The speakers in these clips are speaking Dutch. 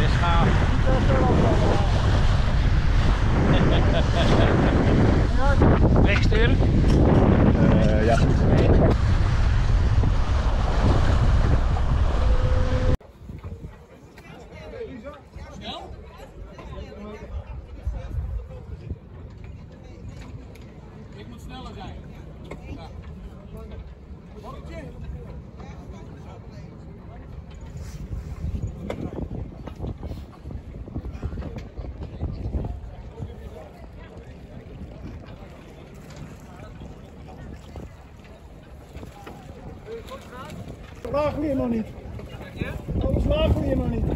is gaaf. Wegsturen? Ja. Snel? Ik moet sneller zijn. Ja. Slagen we hier nog niet? Oh, slagen we hier nog niet?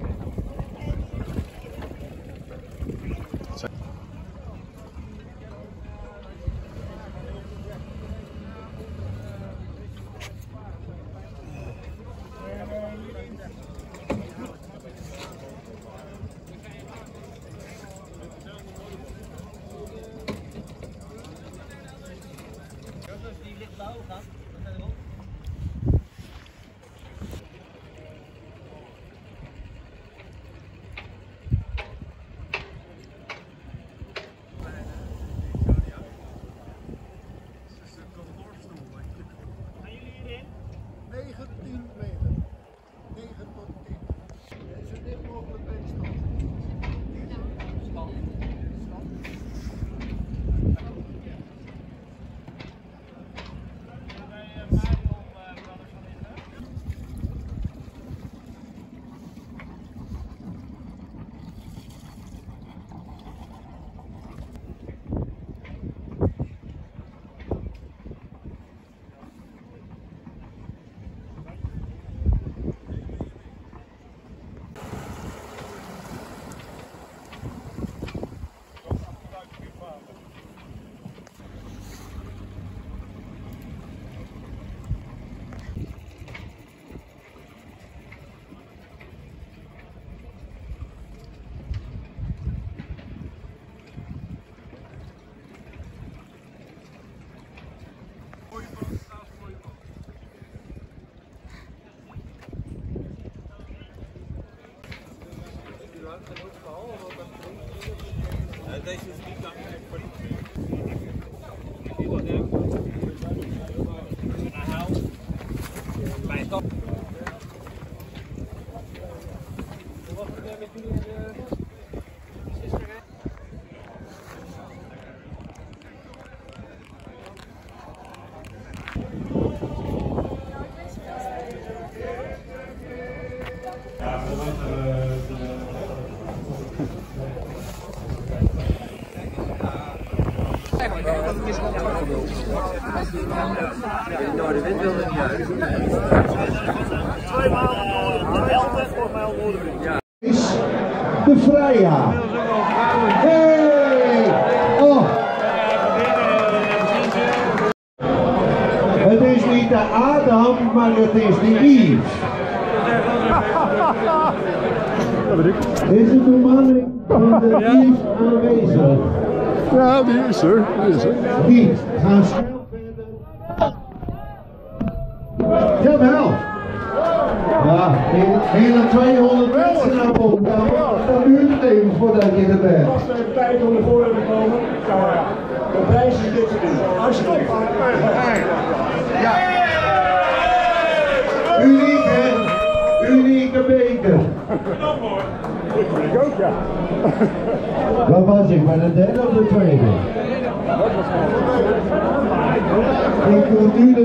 Deze is niet lang voor mijn top. Door de wind wil er niet uit. 2 maanden noorden, 11 voor mij al noorden. Ja. De Freya. Hey! Oh! Het is niet de Adam, maar het is de Yves. Is de bemanning van de Yves aanwezig? Ja, die is er. Die is er. Niet. Gaan snel verder. Jawel. Ja, meer dan 200 mensen naar boven. Dan duurt het even voordat je er bent. Als er even tijd om ervoor te komen, ja. De prijs is dit te doen. Alsjeblieft. Ja. Uniek, hè? Unieke beker. Ik ook, ja. Waar was ik? Bij de derde of de tweede? Ik moet nu de